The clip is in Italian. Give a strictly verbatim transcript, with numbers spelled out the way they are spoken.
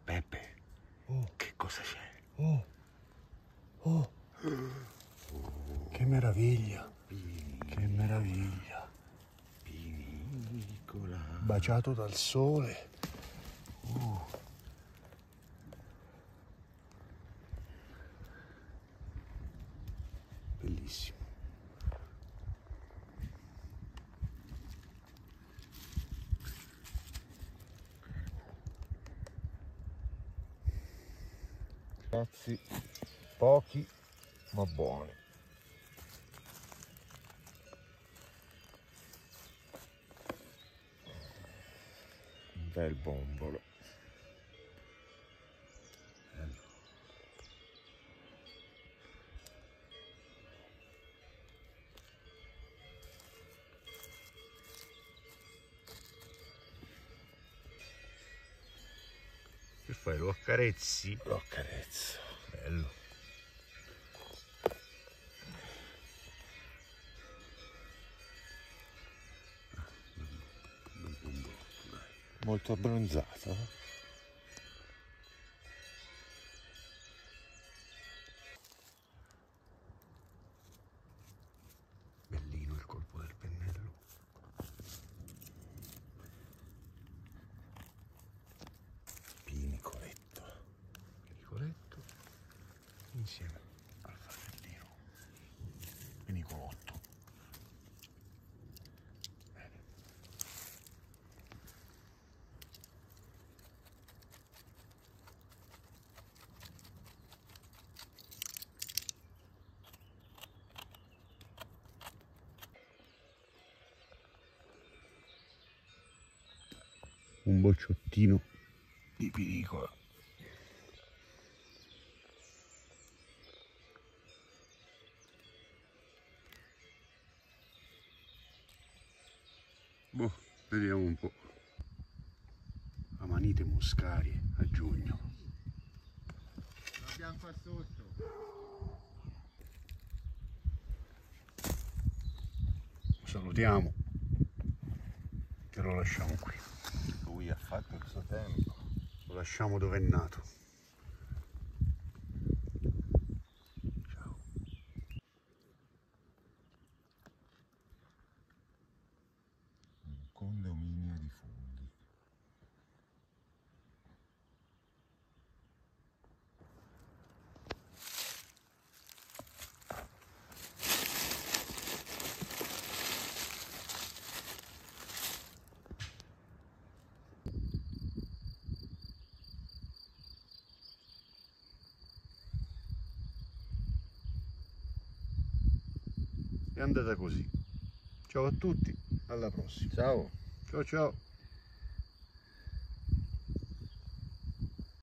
Peppe, Oh, che cosa c'è? oh, oh, che meraviglia, che meraviglia. Pinicola. Baciato dal sole. Uh. Bellissimo. Ragazzi, pochi ma buoni. Un bel bombolo. Bello. Che fai? Lo accarezzi? Lo accarezzo. Bello. Molto abbronzato. Eh? Bellino il colpo del pennello. Pinicoletto. Pinicoletto insieme al fratellino Pinicolotto. Bene. Un bocciottino di pinicola. Boh, vediamo un po'. Amanite muscarie a giugno. L'abbiamo qua sotto. Lo salutiamo e lo lasciamo qui. Lui ha fatto il suo tempo. Lo lasciamo dove è nato. Ciao. Un condominio di funghi. È andata così. Ciao a tutti, alla prossima. Ciao. Ciao ciao.